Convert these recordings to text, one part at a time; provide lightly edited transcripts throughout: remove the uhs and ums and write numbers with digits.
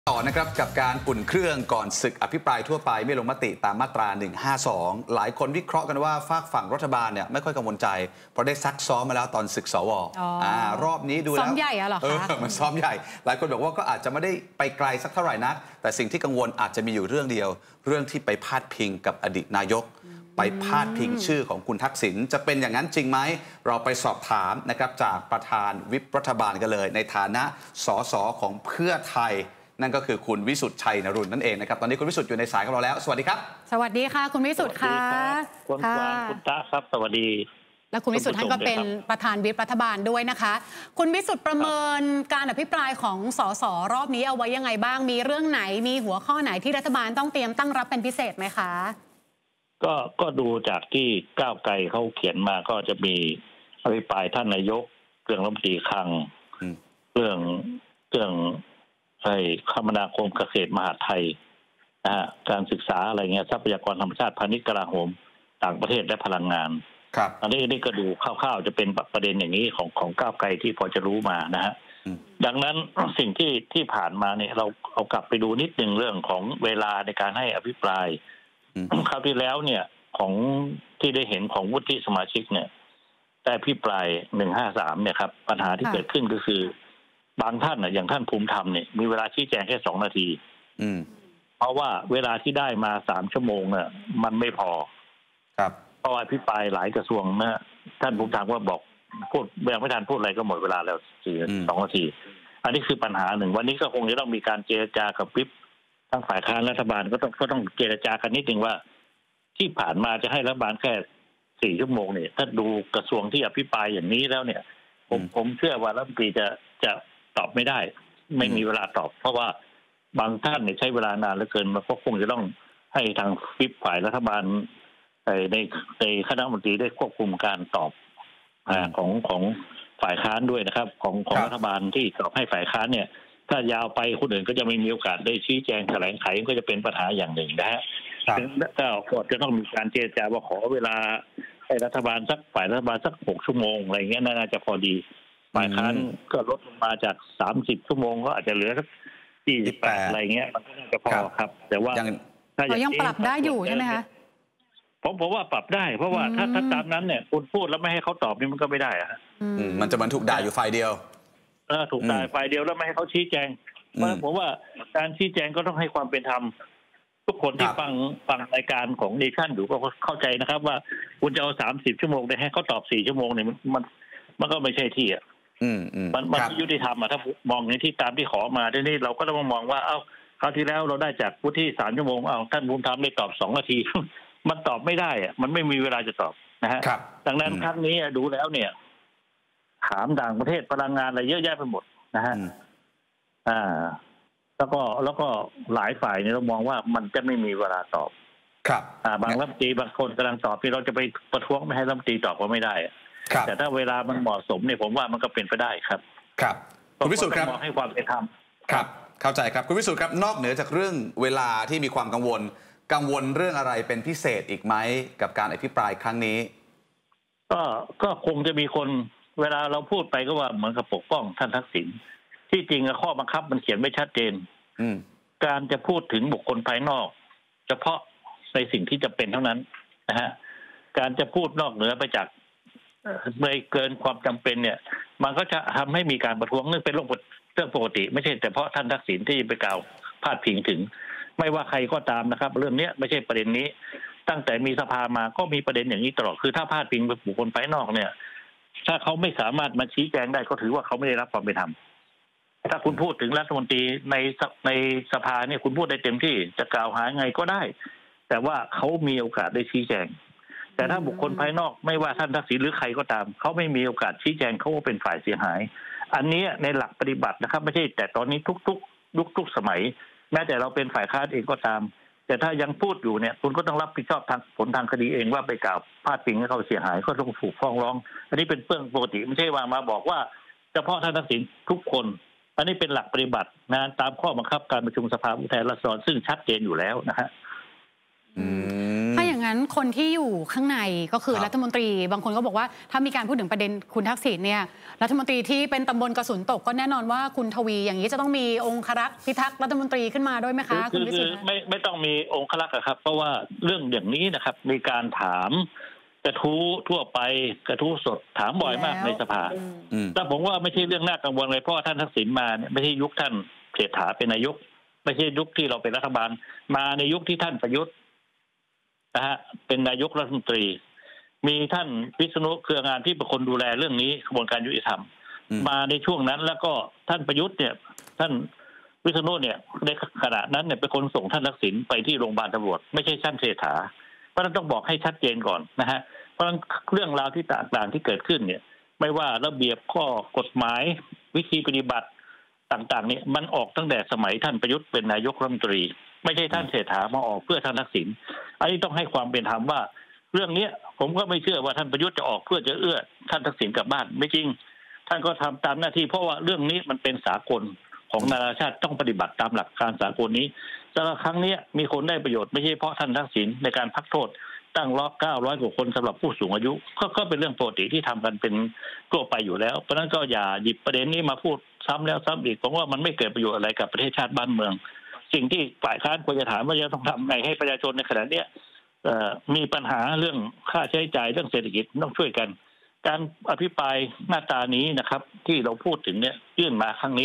ต่อนะครับกับการอุ่นเครื่องก่อนศึกอภิปรายทั่วไปไม่ลงมติตามมาตรา 152 หลายคนวิเคราะห์กันว่าฝากฝั่งรัฐบาลเนี่ยไม่ค่อยกังวลใจเพราะได้ซักซ้อมมาแล้วตอนศึกสว.รอบนี้ดูแล้วซ้อมใหญ่เหรอคะมันซ้อมใหญ่หลายคนบอกว่าก็อาจจะไม่ได้ไปไกลสักเท่าไหร่นักแต่สิ่งที่กังวลอาจจะมีอยู่เรื่องเดียวเรื่องที่ไปพาดพิงกับอดีตนายกไปพาดพิงชื่อของคุณทักษิณจะเป็นอย่างนั้นจริงไหมเราไปสอบถามนะครับจากประธานวิปรัฐบาลกันเลยในฐานะสสของเพื่อไทยนั่นก็คือคุณวิสุทธิ์ชัยนรุนนั่นเองนะครับตอนนี้คุณวิสุทธิ์อยู่ในสายกับเราแล้วสวัสดีครับสวัสดีค่ะคุณวิสุทธิ์ค่ะคุณกวางคุณตาครับสวัสดีและคุณวิสุทธิ์ท่านก็เป็นประธานวิปรัฐบาลด้วยนะคะคุณวิสุทธิ์ประเมินการอภิปรายของสสรอบนี้เอาไว้ยังไงบ้างมีเรื่องไหนมีหัวข้อไหนที่รัฐบาลต้องเตรียมตั้งรับเป็นพิเศษไหมคะก็ดูจากที่ก้าวไกลเขาเขียนมาก็จะมีอภิปรายท่านนายกเรื่องรัฐมนตรีคลังเรื่องคมนาคมเกษตรมหาดไทยนะฮะการศึกษาอะไรเงี้ยทรัพยากรธรรมชาติพาณิชย์กลาโหมต่างประเทศและพลังงานครับอันนี้ก็ดูคร่าวๆจะเป็นประเด็นอย่างนี้ของก้าวไกลที่พอจะรู้มานะฮะดังนั้นสิ่งที่ผ่านมาเนี่ยเราเอากลับไปดูนิดนึงเรื่องของเวลาในการให้อภิปรายคราวที่แล้วเนี่ยของที่ได้เห็นของวุฒิสมาชิกเนี่ยแต่อภิปราย153เนี่ยครับปัญหาที่เกิดขึ้นก็คือบางท่านอย่างท่านภูมิธรรมเนี่ยมีเวลาชี้แจงแค่2 นาทีเพราะว่าเวลาที่ได้มา3 ชั่วโมงเนี่ยมันไม่พอครับเพราะอภิปรายหลายกระทรวงนะท่านภูมิธรรมก็บอกพูดยังไม่ทันพูดอะไรก็หมดเวลาแล้ว2 นาทีอันนี้คือปัญหาหนึ่งวันนี้ก็คงจะต้องมีการเจรจากับวิปทั้งฝ่ายค้านรัฐบาลก็ต้องเจรจากันนิดนึงว่าที่ผ่านมาจะให้รัฐบาลแค่4 ชั่วโมงเนี่ยถ้าดูกระทรวงที่อภิปรายอย่างนี้แล้วเนี่ยผมเชื่อว่ารัฐมนตรีจะตอบไม่ได้ไม่มีเวลาตอบเพราะว่าบางท่านเนี่ยใช้เวลานานเหลือเกินมันก็คงจะต้องให้ทางวิปฝ่ายรัฐบาลในคณะรัฐมนตรีได้ควบคุมการตอบของฝ่ายค้านด้วยนะครับของรัฐบาลที่ตอบให้ฝ่ายค้านเนี่ยถ้ายาวไปคนอื่นก็จะไม่มีโอกาสได้ชี้แจงแถลงไขก็จะเป็นปัญหาอย่างหนึ่งนะฮะก็จะต้องมีการเจรจาว่าขอเวลาให้รัฐบาลฝ่ายรัฐบาลสัก6 ชั่วโมงอะไรเงี้ยน่าจะพอดีฝ่ายค้านก็ลดลงมาจาก30 ชั่วโมงก็อาจจะเหลือสัก28อะไรเงี้ยมันก็น่าจะพอครับแต่ว่าถ้ายังปรับได้อยู่ใช่ไหมคะผมว่าปรับได้เพราะว่าถ้าตามนั้นเนี่ยคุณพูดแล้วไม่ให้เขาตอบนี่มันก็ไม่ได้อะมันจะมันถูกด่าอยู่ฝ่ายเดียวถูกด่าฝ่ายเดียวแล้วไม่ให้เขาชี้แจงผมว่าการชี้แจงก็ต้องให้ความเป็นธรรมทุกคนที่ฟังรายการของเนชั่นอยู่ก็เข้าใจนะครับว่าคุณจะเอา30 ชั่วโมงได้ให้เขาตอบ4 ชั่วโมงเนี่ยมันก็ไม่ใช่ที่อ่ะมันไม่ยุติธรรมอ่ะถ้ามองในที่ตามที่ขอมาทีนี้เราก็ต้องมองว่าคราวที่แล้วเราได้จากผู้ที่3 ชั่วโมงท่านภูมิธรรมได้ตอบ2 นาทีมันตอบไม่ได้อ่ะมันไม่มีเวลาจะตอบนะฮะดังนั้นครั้งนี้ดูแล้วเนี่ยถามต่างประเทศพลังงานอะไรเยอะแยะไปหมดนะฮะแล้วก็หลายฝ่ายเนี่ยเรามองว่ามันจะไม่มีเวลาตอบครับบางรัฐมนตรีบางคนกำลังตอบที่เราจะไปประท้วงไม่ให้รัฐมนตรีตอบก็ไม่ได้แต่ถ้าเวลามันเหมาะสมเนี่ยผมว่ามันก็เป็นไปได้ครับครับคุณวิสุทธิ์ครับให้ความเป็นธรรมครับเข้าใจครับคุณวิสุทธิ์ครับนอกเหนือจากเรื่องเวลาที่มีความกังวลเรื่องอะไรเป็นพิเศษอีกไหมกับการอภิปรายครั้งนี้ก็คงจะมีคนเวลาเราพูดไปก็ว่าเหมือนกับปกป้องท่านทักษิณที่จริงข้อบังคับมันเขียนไว้ชัดเจนการจะพูดถึงบุคคลภายนอกเฉพาะในสิ่งที่จะเป็นเท่านั้นนะฮะการจะพูดนอกเหนือไปจากเลยเกินความจำเป็นเนี่ยมันก็จะทำให้มีการประท้วงเรื่องเป็นเรื่องปกติไม่ใช่แต่เพราะท่านทักษิณที่ไปกล่าวพาดพิงถึงไม่ว่าใครก็ตามนะครับเรื่องนี้ไม่ใช่ประเด็นนี้ตั้งแต่มีสภามาก็มีประเด็นอย่างนี้ตลอดคือถ้าพาดพิงบุคคลภายนอกเนี่ยถ้าเขาไม่สามารถมาชี้แจงได้ก็ถือว่าเขาไม่ได้รับความเป็นธรรมถ้าคุณพูดถึงรัฐมนตรีในสภาเนี่ยคุณพูดได้เต็มที่จะกล่าวหาไงก็ได้แต่ว่าเขามีโอกาสได้ชี้แจงแต่ถ้าบุคคลภายนอกไม่ว่าท่านทักษิณหรือใครก็ตามเขาไม่มีโอกาสชี้แจงเขาก็เป็นฝ่ายเสียหายอันนี้ในหลักปฏิบัตินะครับไม่ใช่แต่ตอนนี้ทุกสมัยแม้แต่เราเป็นฝ่ายค้านเองก็ตามแต่ถ้ายังพูดอยู่เนี่ยคุณก็ต้องรับผิดชอบทางผลทางคดีเองว่าไปกล่าวพาดพิงให้เขาเสียหายก็ต้องถูกฟ้องร้องอันนี้เป็นเรื่องปกติไม่ใช่ว่ามาบอกว่าเฉพาะท่านทักษิณทุกคนอันนี้เป็นหลักปฏิบัตินะตามข้อบังคับการประชุมสภาผู้แทนราษฎรซึ่งชัดเจนอยู่แล้วนะฮะถ้าอย่างนั้นนั้นคนที่อยู่ข้างในก็คือรัฐมนตรีบางคนก็บอกว่าถ้ามีการพูดถึงประเด็นคุณทักษิณเนี่ยรัฐมนตรีที่เป็นตำบลกระสุนตกก็แน่นอนว่าคุณทวีอย่างนี้จะต้องมีองครักษ์พิทักษ์รัฐมนตรีขึ้นมาด้วยไหมคะคุณวิสุทธิ์ไม่ต้องมีองครักษ์ครับเพราะว่าเรื่องอย่างนี้นะครับมีการถามกระทู้ทั่วไปกระทู้สดถามบ่อยมากในสภาแต่ผมว่าไม่ใช่เรื่องน่ากังวลเลยเพราะว่าท่านทักษิณมาเนี่ยไม่ใช่ยุคท่านเศรษฐาเป็นนายกไม่ใช่ยุคที่เราเป็นรัฐบาลมาในยุคที่ท่านประยุทธ์นะฮะเป็นนายกรัฐมนตรีมีท่านวิษณุเครืองามที่เป็นคนดูแลเรื่องนี้กระบวนการยุติธรรมมาในช่วงนั้นแล้วก็ท่านประยุทธ์เนี่ยท่านวิษณุเนี่ยในขณะนั้นเนี่ยเป็นคนส่งท่านทักษิณไปที่โรงพยาบาลตำรวจไม่ใช่ท่านเศรษฐาเพราะฉะนั้นต้องบอกให้ชัดเจนก่อนนะฮะเพราะฉะนั้นเรื่องราวที่ต่างๆที่เกิดขึ้นเนี่ยไม่ว่าระเบียบข้อกฎหมายวิธีปฏิบัติต่างๆเนี่ยมันออกตั้งแต่สมัยท่านประยุทธ์เป็นนายกรัฐมนตรีไม่ใช่ท่านเศรษฐามาออกเพื่อท่านทักษิณอันนี้ต้องให้ความเป็นธรรมว่าเรื่องนี้ผมก็ไม่เชื่อว่าท่านประยุทธ์จะออกเพื่อจะเอื้อท่านทักษิณกลับบ้านไม่จริงท่านก็ทำตามหน้าที่เพราะว่าเรื่องนี้มันเป็นสากลของนานาชาติต้องปฏิบัติตามหลักการสากลนี้แต่ละครั้งนี้มีคนได้ประโยชน์ไม่ใช่เพราะท่านทักษิณในการพักโทษตั้ง900 กว่าคนสำหรับผู้สูงอายุก็เป็นเรื่องปกติที่ทำกันเป็นทั่วไปอยู่แล้วเพราะนั้นก็อย่าหยิบประเด็นนี้มาพูดซ้ำแล้วซ้ำอีกเพราะว่ามันไม่เกิดประโยชน์อะไรกับประเทศชาติบ้านเมืองสิ่งที่ฝ่ายค้านควรจะถามว่าจะต้องทำไงให้ประชาชนในขณะนี้มีปัญหาเรื่องค่าใช้จ่ายเรื่องเศรษฐกิจต้องช่วยกันการอภิปรายหน้าตานี้นะครับที่เราพูดถึงเนี่ยยื่นมาครั้งนี้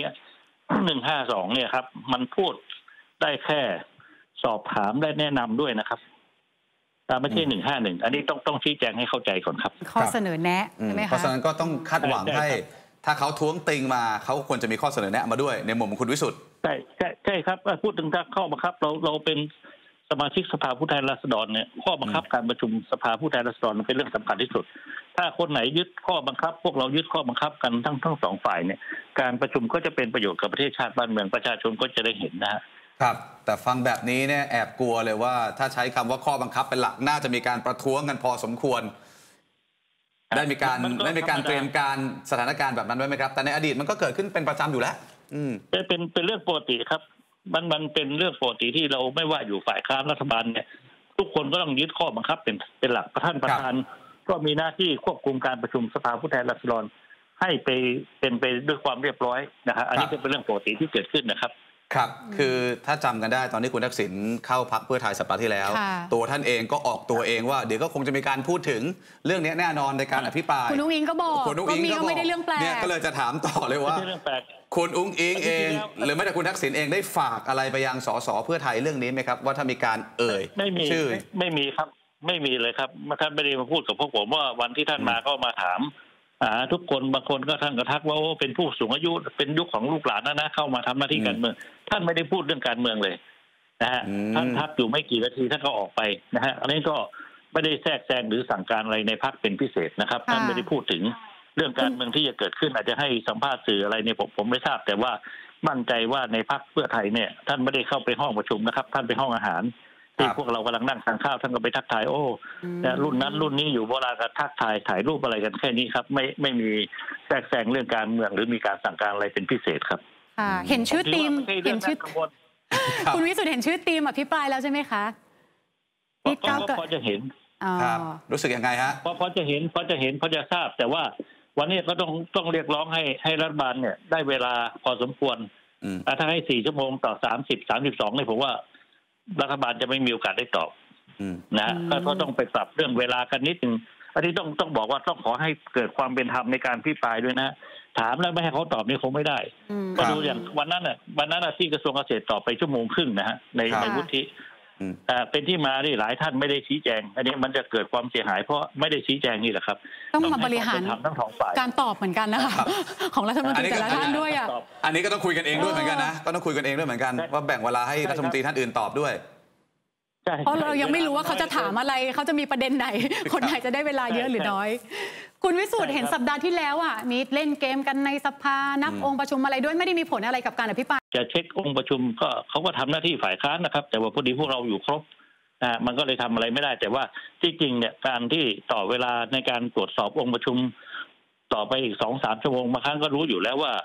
152เนี่ยครับมันพูดได้แค่สอบถามได้แนะนำด้วยนะครับไม่ใช่151อันนี้ต้องชี้แจงให้เข้าใจก่อนครับข้อเสนอแนะใช่ไหมคะเพราะฉะนั้นก็ต้องคาดหวังให้ถ้าเขาท้วงติงมาเขาควรจะมีข้อเสนอแนะมาด้วยในมุมของคุณวิสุทธิ์ใช่ครับพูดถึงข้อบังคับเราเป็นสมาชิกสภาผู้แทนราษฎรเนี่ยข้อบังคับการประชุมสภาผู้แทนราษฎรเป็นเรื่องสำคัญที่สุดถ้าคนไหนยึดข้อบังคับพวกเรายึดข้อบังคับกันทั้งสองฝ่ายเนี่ยการประชุมก็จะเป็นประโยชน์กับประเทศชาติบ้านเมืองประชาชนก็จะได้เห็นนะฮะครับแต่ฟังแบบนี้เนี่ยแอบกลัวเลยว่าถ้าใช้คำว่าข้อบังคับเป็นหลักน่าจะมีการประท้วงกันพอสมควรได้มีการเตรียมการสถานการณ์แบบนั้นไว้ไหมครับแต่ในอดีตมันก็เกิดขึ้นเป็นประจำอยู่แล้วเป็นเรื่องปกติครับมันเป็นเรื่องปกติที่เราไม่ว่าอยู่ฝ่ายค้านรัฐบาลเนี่ยทุกคนก็ต้องยึดข้อบังคับเป็นหลักประธานก็มีหน้าที่ควบคุมการประชุมสภาผู้แทนราษฎรให้เป็นไปด้วยความเรียบร้อยนะครับอันนี้เป็นเรื่องปกติที่เกิดขึ้นนะครับครับคือถ้าจำกันได้ตอนที่คุณทักษิณเข้าพรรคเพื่อไทยสัปดาห์ที่แล้วตัวท่านเองก็ออกตัวเองว่าเดี๋ยวก็คงจะมีการพูดถึงเรื่องนี้แน่นอนในการอภิปรายคุณอุ้งอิงก็บอกคุณอุ้งอิงก็ไม่ได้เรื่องแปลกเนี่ยก็เลยจะถามต่อเลยว่าคุณอุ้งอิงเองหรือแม้แต่คุณทักษิณเองได้ฝากอะไรไปยังสสเพื่อไทยเรื่องนี้ไหมครับว่าถ้ามีการชื่อไม่มีครับไม่มีเลยครับท่านไม่ได้มาพูดกับพวกผมว่าวันที่ท่านมาก็มาถามทุกคนบางคนก็ท่านก็ทักว่าเป็นผู้สูงอายุเป็นยุคของลูกหลานนะเข้ามาทำหน้าที่การเมืองท่านไม่ได้พูดเรื่องการเมืองเลยนะฮะท่านทักอยู่ไม่กี่นาทีท่านก็ออกไปนะฮะอันนี้ก็ไม่ได้แทรกแซงหรือสั่งการอะไรในพรรคเป็นพิเศษนะครับท่านไม่ได้พูดถึงเรื่องการเมืองที่จะเกิดขึ้นอาจจะให้สัมภาษณ์สื่ออะไรเนี่ยผมไม่ทราบแต่ว่ามั่นใจว่าในพรรคเพื่อไทยเนี่ยท่านไม่ได้เข้าไปห้องประชุมนะครับท่านไปห้องอาหารที่พวกเรากำลังนั่งทานข้าวท่านก็ไปทักทายรุ่นนั้นรุ่นนี้อยู่โบราณก็ทักทายถ่ายรูปอะไรกันแค่นี้ครับไม่มีแทรกแซงเรื่องการเมืองหรือมีการสั่งการอะไรเป็นพิเศษครับเห็นชื่อทีมเห็นชื่อคุณวิสุทธิ์เห็นชื่อทีมอภิปรายแล้วใช่ไหมคะก็พอจะเห็นรู้สึกยังไงฮะพอจะเห็นพอจะทราบแต่ว่าวันนี้ก็ต้องเรียกร้องให้รัฐบาลเนี่ยได้เวลาพอสมควรถ้าให้4 ชั่วโมงต่อ32เนี่ยผมว่ารัฐบาลจะไม่มีโอกาสได้ตอบนะก็ต้องไปปรับเรื่องเวลากันนิดนึงอันนี้ต้องบอกว่าต้องขอให้เกิดความเป็นธรรมในการพิปรายด้วยนะถามแล้วไม่ให้เขาตอบนี่คงไม่ได้ก็ดูอย่างวันนั้นที่กระทรวงเกษตรตอบไป1.5 ชั่วโมงนะฮะในวุฒิเป็นที่มาที่หลายท่านไม่ได้ชี้แจงอันนี้มันจะเกิดความเสียหายเพราะไม่ได้ชี้แจงนี่แหละครับต้องมาบริหารทั้งสองฝ่ายการตอบเหมือนกันนะคะของรัฐมนตรีแต่ละท่านด้วยอันนี้ก็ต้องคุยกันเองด้วยเหมือนกันนะก็ต้องคุยกันเองด้วยเหมือนกันว่าแบ่งเวลาให้รัฐมนตรีท่านอื่นตอบด้วยเพราะเรายังไม่รู้ว่าเขาจะถามอะไรเขาจะมีประเด็นไหนคนไหนจะได้เวลาเยอะหรือน้อยคุณวิสุทธิ์เห็นสัปดาห์ที่แล้วมีเล่นเกมกันในสภานับองค์ประชุมอะไรด้วยไม่ได้มีผลอะไรกับการอภิปรายจะเช็คองค์ประชุมก็เขาก็ทำหน้าที่ฝ่ายค้านนะครับแต่ว่าพอดีพวกเราอยู่ครบมันก็เลยทำอะไรไม่ได้แต่ว่าที่จริงเนี่ยการที่ต่อเวลาในการตรวจสอบองค์ประชุมต่อไปอีก2-3 ชั่วโมงบางครั้งก็รู้อยู่แล้วว่า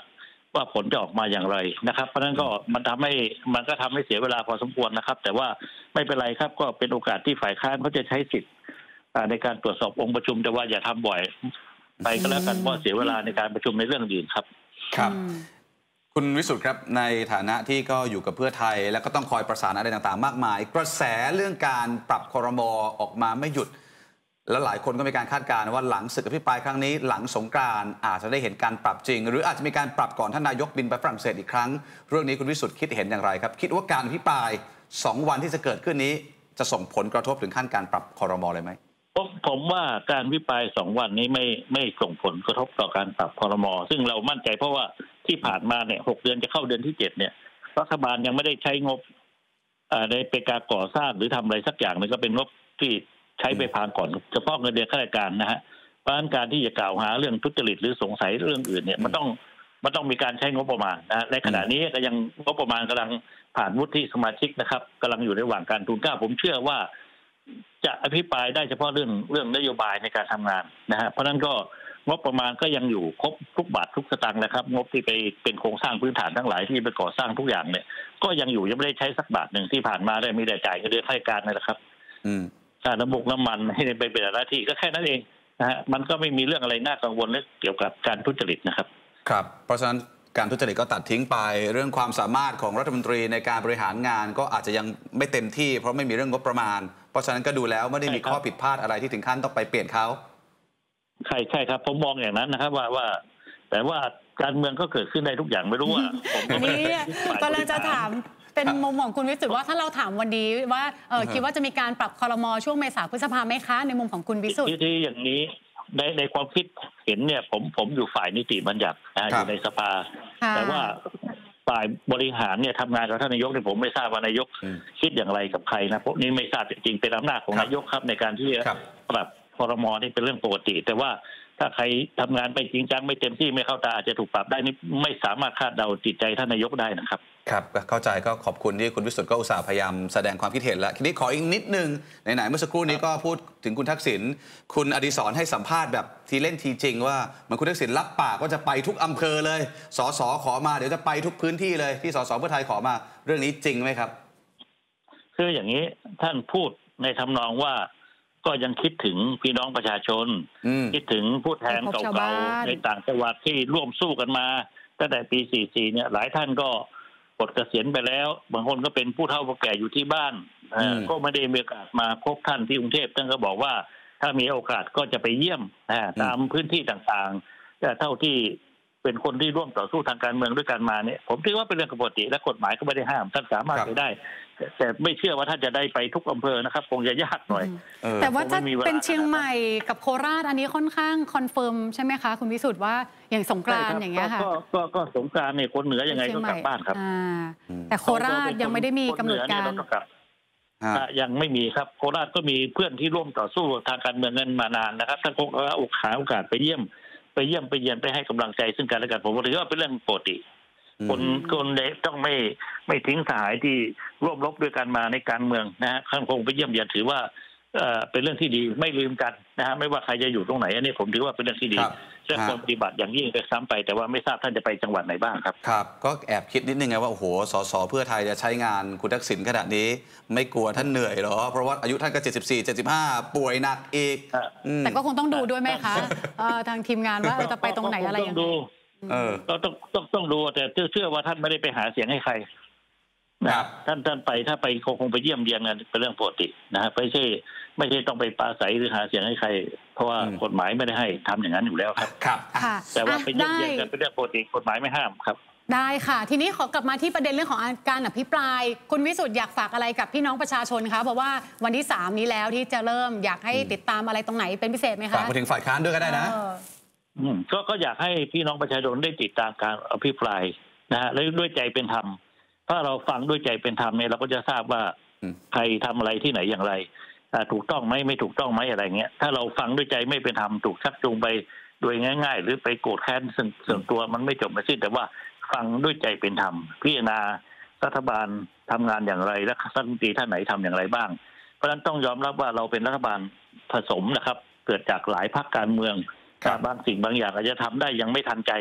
ว่าผลจะออกมาอย่างไรนะครับเพราะฉะนั้นก็มันก็ทำให้เสียเวลาพอสมควรนะครับแต่ว่าไม่เป็นไรครับก็เป็นโอกาสที่ฝ่ายค้านเขาจะใช้สิทธิ์ในการตรวจสอบองค์ประชุมแต่ว่าอย่าทำบ่อยไปก็แล้วกันเพราะเสียเวลาในการประชุมในเรื่องอื่นครับครับคุณวิสุทธิ์ครับในฐานะที่ก็อยู่กับเพื่อไทยแล้วก็ต้องคอยประสานอะไรต่างๆมากมายกระแสเรื่องการปรับครม.ออกมาไม่หยุดแล้วหลายคนก็มีการคาดการณ์ว่าหลังศึกอภิปรายครั้งนี้หลังสงกรานต์อาจจะได้เห็นการปรับจริงหรืออาจจะมีการปรับก่อนท่านนายกบินไปฝรั่งเศสอีกครั้งเรื่องนี้คุณวิสุทธิ์คิดเห็นอย่างไรครับคิดว่าการอภิปราย2 วันที่จะเกิดขึ้นนี้จะส่งผลกระทบถึงขั้นการปรับครม.เลยไหมผมว่าการวิปราย2 วันนี้ไม่ส่งผลกระทบต่อการปรับครม.ซึ่งเรามั่นใจเพราะว่าที่ผ่านมาเนี่ย6 เดือนจะเข้าเดือนที่7เนี่ยรัฐบาลยังไม่ได้ใช้งบในเป็นการก่อสร้างหรือทำอะไรสักอย่างนึงก็เป็นงบที่ใช้ไปพางก่อนเฉพาะเงินเดือนข้าราชการนะฮะเพราะฉะนั้นการที่จะกล่าวหาเรื่องทุจริตหรือสงสัยเรื่องอื่นเนี่ยมันต้องมีการใช้งบประมาณนะในขณะนี้ก็ยังงบประมาณกำลังผ่านวุฒิสมาชิกนะครับกำลังอยู่ในระหว่างการทูลเกล้าผมเชื่อว่าจะอภิปรายได้เฉพาะเรื่องนโยบายในการทำงานนะฮะเพราะนั้นก็งบประมาณก็ยังอยู่ครบทุกบาททุกสตางค์นะครับงบที่ไปเป็นโครงสร้างพื้นฐานทั้งหลายที่ไปก่อสร้างทุกอย่างเนี่ยก็ยังอยู่ยังไม่ได้ใช้สักบาทหนึ่งที่ผ่านมาได้มีแต่จ่ายเงินเดือนข้าราชการนี่แหละครับค่าน้ำมันให้ไปเป็นหน้าที่ก็แค่นั้นเองนะฮะมันก็ไม่มีเรื่องอะไรน่ากังวลเกี่ยวกับการทุจริตนะครับครับเพราะฉะนั้นการทุจริตก็ตัดทิ้งไปเรื่องความสามารถของรัฐมนตรีในการบริหารงานก็อาจจะยังไม่เต็มที่เพราะไม่มีเรื่องงบประมาณเพราะฉะนั้นก็ดูแล้วไม่ได้มีข้อผิดพลาดอะไรที่ถึงขั้นต้องไปเปลี่ยนเขาใช่ครับผมมองอย่างนั้นนะครับว่าแต่ว่าการเมืองก็เกิดขึ้นได้ทุกอย่างไม่รู้ว่าอันนี้ก็เลยจะถามเป็นมุมของคุณวิสุทธิ์ว่าถ้าเราถามวันนี้ว่าคิดว่าจะมีการปรับครม.ช่วงเมษาพฤษภาไหมคะในมุมของคุณวิสุทธิ์ที่อย่างนี้ในความคิดเห็นเนี่ยผมอยู่ฝ่ายนิติบัญญัติอยู่ในสภาแต่ว่าฝ่ายบริหารเนี่ยทำงานกับท่านนายกเนี่ยผมไม่ทราบว่านายกคิดอย่างไรกับใครนะพวกนี้ไม่ทราบจริงๆเป็นอำนาจของนายกครับในการที่จะปรับครม.นี่เป็นเรื่องปกติแต่ว่าถ้าใครทำงานไปจริงจังไม่เต็มที่ไม่เข้าตาอาจจะถูกปรับได้นี่ไม่สามารถคาดเดาจิตใจท่านนายกได้นะครับครับเข้าใจก็ขอบคุณที่คุณวิสุทธิ์ก็อุตส่าห์พยายามแสดงความคิดเห็นแล้วทีนี้ขออีกนิดนึงไหนๆเมื่อสักครู่นี้ก็พูดถึงคุณทักษิณคุณอดิศรให้สัมภาษณ์แบบทีเล่นทีจริงว่าเหมือนคุณทักษิณรับปากว่าจะไปทุกอำเภอเลยสสขอมาเดี๋ยวจะไปทุกพื้นที่เลยที่สสเพื่อไทยขอมาเรื่องนี้จริงไหมครับคืออย่างนี้ท่านพูดในทำนองว่าก็ยังคิดถึงพี่น้องประชาชนคิดถึงผู้แทนเก่าๆในต่างจังหวัดที่ร่วมสู้กันมาตั้งแต่ปี 44 เนี่ยหลายท่านก็ปลดเกษียณไปแล้วบางคนก็เป็นผู้เฒ่าผู้แก่อยู่ที่บ้านก็ไม่ได้มีโอกาสมาพบท่านที่กรุงเทพท่านก็บอกว่าถ้ามีโอกาสก็จะไปเยี่ยมตามพื้นที่ต่างๆแต่เท่าที่เป็นคนที่ร่วมต่อสู้ทางการเมืองด้วยกันมาเนี่ยผมคิดว่าเป็นเรื่องปกติและกฎหมายก็ไม่ได้ห้ามท่านสามารถไปได้แต่ไม่เชื่อว่าท่านจะได้ไปทุกอำเภอนะครับคงจะยากหน่อยแต่ว่าจะเป็นเชียงใหม่กับโคราชอันนี้ค่อนข้างคอนเฟิร์มใช่ไหมคะคุณวิสุทธิ์ว่าอย่างสงกรานต์อย่างเงี้ยค่ะก็สงกรานต์เนี่ยคนเหนือยังไงก็กลับบ้านครับแต่โคราชยังไม่ได้มีกำหนดการยังไม่มีครับโคราชก็มีเพื่อนที่ร่วมต่อสู้ทางการเมืองกันมานานนะครับท่านคงเอาโอกาสไปเยี่ยมไปเยียนไปให้กำลังใจซึ่งกันและกันผมถือว่าเป็นเรื่องปกติคนเด็กต้องไม่ทิ้งสหายที่ร่วมรบด้วยกันมาในการเมืองนะฮะท่านคงไปเยี่ยมเยียนถือว่าเป็นเรื่องที่ดีไม่ลืมกันนะฮะไม่ว่าใครจะอยู่ตรงไหนอันนี้ผมถือว่าเป็นเรื่องที่ดีและควรปฏิบัติอย่างยิ่งไปซ้ำไปแต่ว่าไม่ทราบท่านจะไปจังหวัดไหนบ้างครับครับก็แอบคิดนิดนึงไงว่าโอ้โหสสเพื่อไทยจะใช้งานคุณทักษิณขนาดนี้ไม่กลัวท่านเหนื่อยหรอเพราะว่าอายุท่านก็74 75ป่วยหนักอีกแต่ก็คงต้องดูด้วยไหมคะทางทีมงานว่าจะไปตรงไหนอะไรอย่างนี้ก็ต้องดูแต่เชื่อว่าท่านไม่ได้ไปหาเสียงให้ใครนะครับท่านไปถ้าไปคงไปเยี่ยมเยียนกันเป็นเรื่องปกตินะฮะไม่ใช่ต้องไปปราศัยหรือหาเสียงให้ใครเพราะว่ากฎหมายไม่ได้ให้ทำอย่างนั้นอยู่แล้วครับครับแต่ว่าไปเยี่ยมเยียนกันเป็นเรื่องปกติกฎหมายไม่ห้ามครับได้ค่ะทีนี้ขอกลับมาที่ประเด็นเรื่องของการอภิปรายคุณวิสุทธิ์อยากฝากอะไรกับพี่น้องประชาชนคะเพราะว่าวันที่3นี้แล้วที่จะเริ่มอยากให้ติดตามอะไรตรงไหนเป็นพิเศษไหมคะฝากมาถึงฝ่ายค้านด้วยก็ได้นะก็อยากให้พี่น้องประชาชนได้ติดตามการอภิปรายนะฮะและด้วยใจเป็นธรรมถ้าเราฟังด้วยใจเป็นธรรมเนี่ยเราก็จะทราบว่าใครทำอะไรที่ไหนอย่างไรถูกต้องไหมไม่ถูกต้องไหมอะไรเงี้ยถ้าเราฟังด้วยใจไม่เป็นธรรมถูกชักจูงไปโดยง่ายๆหรือไปโกรธแค้นส่วนตัวมันไม่จบไม่สิ้นแต่ว่าฟังด้วยใจเป็นธรรมพิจารณารัฐบาลทำงานอย่างไรและรัฐมนตรีท่านไหนทำอย่างไรบ้างเพราะฉะนั้นต้องยอมรับว่าเราเป็นรัฐบาลผสมนะครับเกิดจากหลายพรรคการเมืองบางสิ่งบางอย่างอาจจะทำได้ยังไม่ทันใจ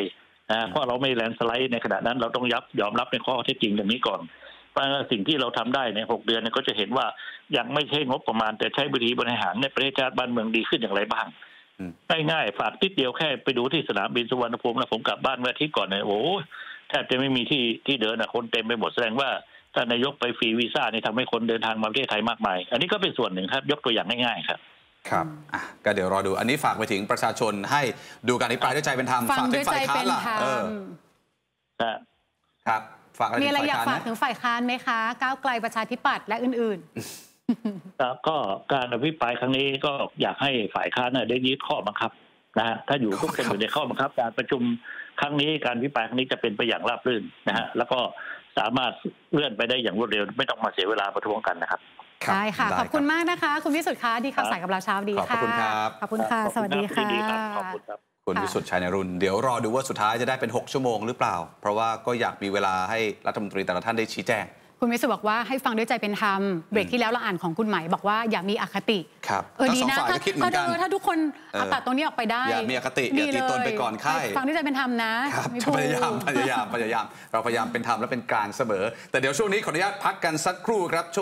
เพราะเราไม่แลนสไลด์ในขณะนั้นเราต้องยอมรับในข้อเท็จจริงอย่างนี้ก่อนเพราะสิ่งที่เราทำได้ใน6 เดือนก็จะเห็นว่ายังไม่ใช่งบประมาณแต่ใช้วิธีบริหารในประเทศชาติบ้านเมืองดีขึ้นอย่างไรบ้างง่ายๆฝากนิดเดียวแค่ไปดูที่สนามบินสุวรรณภูมิแล้วผมกลับบ้านเมื่ออาทิตย์ก่อนเนี่ยโอ้แทบจะไม่มีที่เดินคนเต็มไปหมดแสดงว่าถ้านายกไปฟรีวีซ่านี่ทำให้คนเดินทางมาประเทศไทยมากมายอันนี้ก็เป็นส่วนหนึ่งครับยกตัวอย่างง่ายๆครับครับก็เดี๋ยวรอดูอันนี้ฝากไปถึงประชาชนให้ดูการอภิปรายด้วยใจเป็นธรรมฝากถึงฝ่ายค้านล่ะครับฝากอะไรมีอะไรอยากฝากถึงฝ่ายค้านไหมคะก้าวไกลประชาธิปัตย์และอื่นๆก็การอภิปรายครั้งนี้ก็อยากให้ฝ่ายค้านได้ยึดข้อบังคับนะฮะถ้าอยู่ทุกคนอยู่ในข้อบังคับการประชุมครั้งนี้การอภิปรายครั้งนี้จะเป็นไปอย่างราบรื่นนะฮะแล้วก็สามารถเลื่อนไปได้อย่างรวดเร็วไม่ต้องมาเสียเวลาประท้วงกันนะครับใช่ค่ะขอบคุณมากนะคะคุณวิสุทธิ์คะที่ข่าวสายกับเราเช้าดีค่ะขอบคุณครับขอบคุณค่ะสวัสดีค่ะขอบคุณครับคุณวิสุทธิ์ชัยนรุนเดี๋ยวรอดูว่าสุดท้ายจะได้เป็น6 ชั่วโมงหรือเปล่าเพราะว่าก็อยากมีเวลาให้รัฐมนตรีแต่ละท่านได้ชี้แจงคุณวิสุทธิ์บอกว่าให้ฟังด้วยใจเป็นธรรมเบรกที่แล้วเราอ่านของคุณใหม่บอกว่าอย่ามีอคติครับดีนะถ้าทุกคนตัดตรงนี้ออกไปได้อย่ามีอคติอย่าตีตนไปก่อนค่ายฟังด้วยใจเป็นธรรมนะพยายามเราพยายามเป็นธรรมและเป็นกลางเสมอแต่เดี๋ยวช่วงนี้ขออนุญาตพักกันสักครู่ครับ